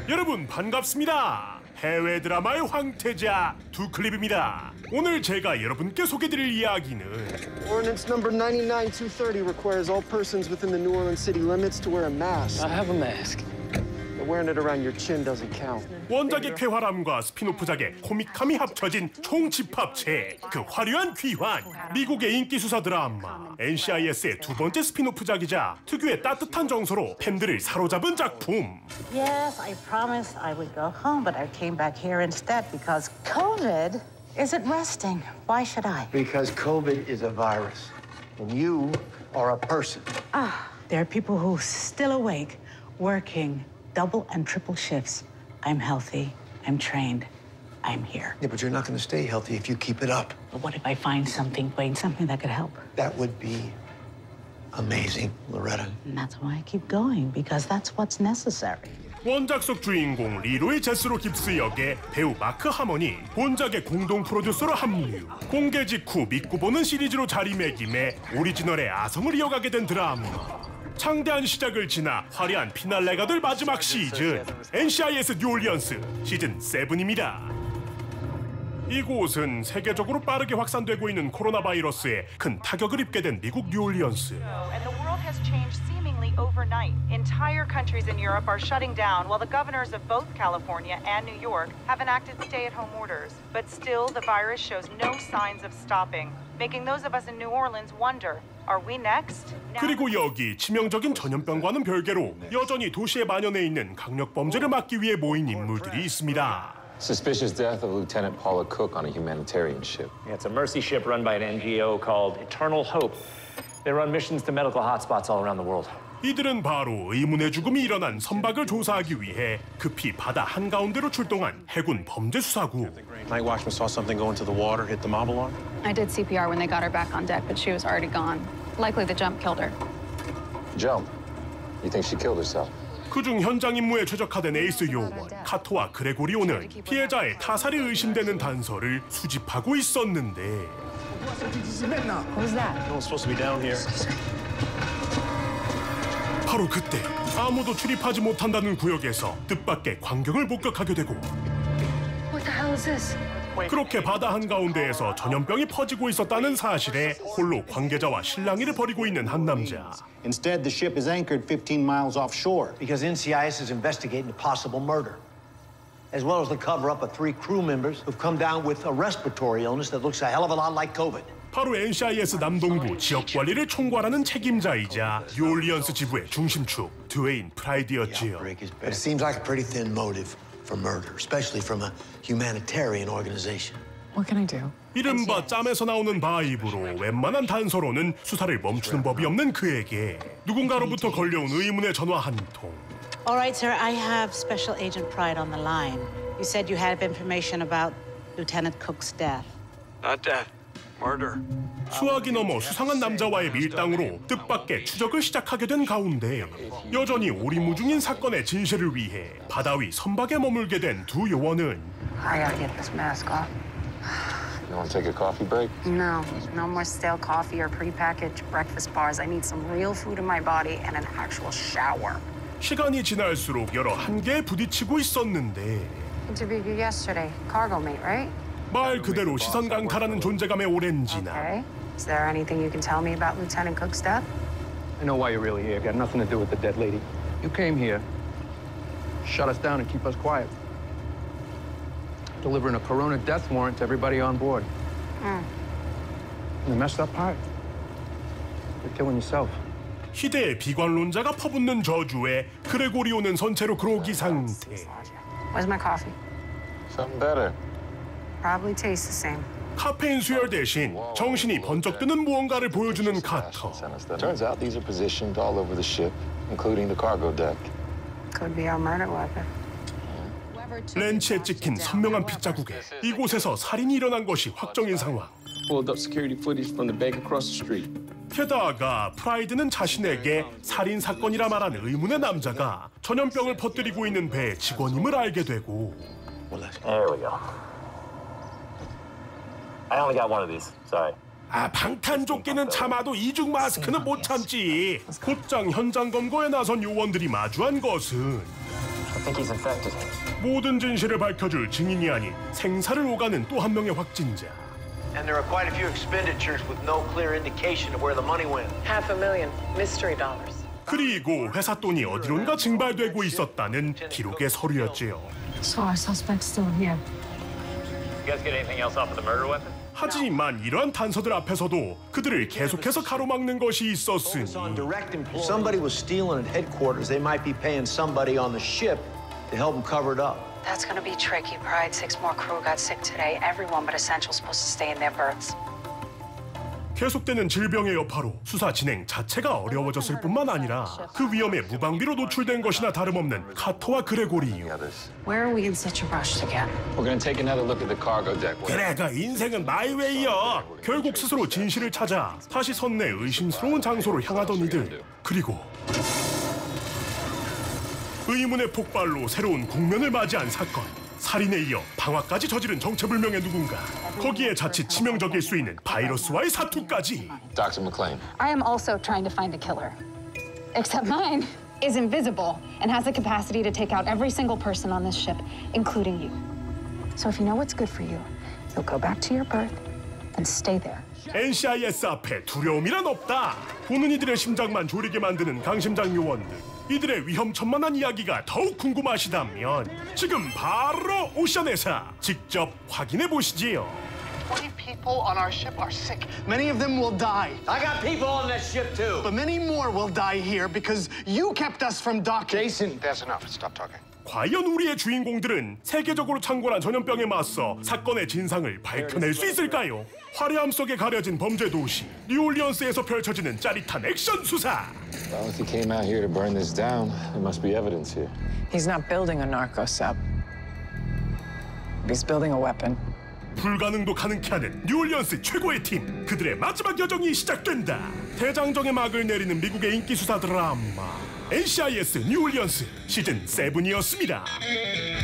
여러분 반갑습니다. 해외 드라마의 황태자 두클립입니다. 오늘 제가 여러분께 소개드릴 이야기는 Ordinance number 99230 requires all persons within the New Orleans city limits to wear a mask. I have a mask. Wearing it around your chin doesn't count. 원작의 쾌활함과 스피노프작의 코믹함이 합쳐진 총집합체, 그 화려한 귀환, 미국의 인기 수사 드라마 NCIS의 두 번째 스피노프작이자 특유의 따뜻한 정서로 팬들을 사로잡은 작품. Yes, I promised I would go home, but I came back here instead because COVID isn't resting. Why should I? Because COVID is a virus, and you are a person. There are people who are still awake, working double and triple shifts. I'm healthy, I'm trained, I'm here. Yeah, but you're not going to stay healthy if you keep it up. But what if I find something, Wayne, something that could help? That would be amazing, Loretta. And that's why I keep going, because that's what's necessary. 원작 속 주인공 리로이 제스로 깁스 역의 배우 마크 하머니, 본작의 공동 프로듀서로 합류. 공개 직후 믿고 보는 시리즈로 자리매김해 오리지널의 아성을 이어가게 된 드라마. 창대한 시작을 지나 화려한 피날레가 될 마지막 시즌 NCIS 뉴올리언스 시즌 7입니다. 이곳은 세계적으로 빠르게 확산되고 있는 코로나 바이러스에 큰 타격을 입게 된 미국 뉴올리언스. And the world has changed seemingly overnight. Entire countries in Europe are shutting down while the governors of both California and New York have enacted stay-at-home orders. But still, the virus shows no signs of stopping, making those of us in New Orleans wonder, are we next? 그리고 여기 치명적인 전염병과는 별개로 여전히 도시에 만연해 있는 강력 범죄를 막기 위해 모인 인물들이 있습니다. Suspicious death of Lieutenant Paula Cook on a humanitarian ship. Yeah, it's a mercy ship run by an NGO called Eternal Hope. They run missions to medical hotspots all around the world. 이들은 바로 의문의 죽음이 일어난 선박을 조사하기 위해 급히 바다 한가운데로 출동한 해군 범죄 수사구. Night watchman saw something go into the water, hit the mob alarm. I did CPR when they got her back on deck, but she was already gone. Likely the jump killed her. Jump? You think she killed herself? 그중 현장 임무에 최적화된 에이스 요원 카토와 그레고리오는 피해자의 타살이 의심되는 단서를 수집하고 있었는데 Who's that? No one's supposed to be down here. 바로 그때 아무도 출입하지 못한다는 구역에서 뜻밖의 광경을 목격하게 되고 What the hell is this? 그렇게 바다 한가운데에서 전염병이 퍼지고 있었다는 사실에 홀로 관계자와 실랑이를 벌이고 있는 한 남자. Instead, the ship is anchored 15 miles offshore. Because NCIS is investigating a possible murder, as well as the cover-up of 3 crew members who've come down with a respiratory illness that looks a hell of a lot like COVID. 바로 NCIS 남동부 지역관리를 총괄하는 책임자이자 뉴올리언스 지부의 중심축 드웨인 프라이드였지요. But it seems like a pretty thin motive for murder, especially from a humanitarian organization. What can I do? 이른바 짬에서 나오는 바이브로 웬만한 단서로는 수사를 멈추는 법이 없는 그에게 누군가로부터 걸려온 의문의 전화 한 통. All right, sir, I have Special Agent Pride on the line. You said you had information about Lieutenant Cook's death. Not death. Murder. 수학이 넘어 수상한 남자와의 밀당으로 뜻밖의 추적을 시작하게 된 가운데 여전히 오리무중인 사건의 진실을 위해 바다 위 선박에 머물게 된 두 요원은 I gotta get this mask off. You want to take a coffee break? No, no more stale coffee or prepackaged breakfast bars. I need some real food in my body and an actual shower. 시간이 지날수록 여러 한계에 부딪히고 있었는데 Interviewed you yesterday. Cargo mate, right? 말 그대로 시선 강탈하는 존재감에 오랜 지나 Okay. Is there anything you can tell me about Lieutenant Cook's death? I know why you're really here. Got nothing to do with the dead lady. You came here, shut us down and keep us quiet. Delivering a corona death warrant to everybody on board. And the messed up part, you're killing yourself. 희대의 비관론자가 퍼붓는 저주에 그레고리오는 선체로 그로기 상태. Where's my coffee? Something better. Probably tastes the same. 카페인 수혈 대신 정신이 번쩍 뜨는 무언가를 보여주는 카터. Turns out these are positioned all over the ship, including the cargo deck. Could be our murder weapon. 렌치에 찍힌 선명한 핏자국에 이곳에서 살인이 일어난 것이 확정인 상황. Pulled up security footage from the bank across the street. 게다가 프라이드는 자신에게 살인 사건이라 말하는 의문의 남자가 전염병을 퍼뜨리고 있는 배의 직원임을 알게 되고. There we go. I only got one of these. Sorry. 방탄조끼는 참아도 이중 마스크는 못 참지. 곧장 현장 검거에 나선 요원들이 마주한 것은 I think he's infected. 모든 진실을 밝혀줄 증인이 아닌 생사를 오가는 또 한 명의 확진자. And there are quite a few expenditures with no clear indication of where the money went. $500,000 mystery dollars. 그리고 회사 돈이 어디론가 증발되고 있었다는 기록의 서류였지요. So our suspect's still here. You guys get anything else off of the murder weapon? 하지만 이러한 단서들 앞에서도 그들을 계속해서 가로막는 것이 있었으니 If somebody was stealing at headquarters, they might be paying somebody on the ship to help them cover it up. That's gonna be tricky, Pride. 6 more crew got sick today. Everyone but Essential's supposed to stay in their berths. 계속되는 질병의 여파로 수사 진행 자체가 어려워졌을 뿐만 아니라 그 위험에 무방비로 노출된 것이나 다름없는 카터와 그레고리요. Where are we in such a rush to get? We're gonna take another look at the cargo deck. 그래가 인생은 마이웨이야. 결국 스스로 진실을 찾아 다시 선내 의심스러운 장소로 향하던 이들. 그리고 의문의 폭발로 새로운 국면을 맞이한 사건. 살인에 이어 방화까지 저지른 정체불명의 누군가. 거기에 자칫 치명적일 수 있는 바이러스와의 사투까지. Dr. McLean. I am also trying to find a killer. Except mine is invisible and has the capacity to take out every single person on this ship, including you. So if you know what's good for you, you'll go back to your berth and stay there. NCIS 앞에 두려움이란 없다. 보는 이들의 심장만 졸이게 만드는 강심장 요원들. 이들의 위험천만한 이야기가 더욱 궁금하시다면 지금 바로 오션에서 직접 확인해 보시지요. 20 people on our ship are sick. Many of them will die. I got people on that ship too. But many more will die here because you kept us from docking. Jason, that's enough. Stop talking. 과연 우리의 주인공들은 세계적으로 창궐한 전염병에 맞서 사건의 진상을 밝혀낼 수 있을까요? 화려함 속에 가려진 범죄 도시 뉴올리언스에서 펼쳐지는 짜릿한 액션 수사. Well, if he came out here to burn this down, there must be evidence here. He's not building a narco sub. He's building a weapon. 불가능도 가능케 하는 뉴올리언스 최고의 팀. 그들의 마지막 여정이 시작된다. 대장정의 막을 내리는 미국의 인기 수사 드라마 NCIS 뉴올리언스 시즌 7이었습니다.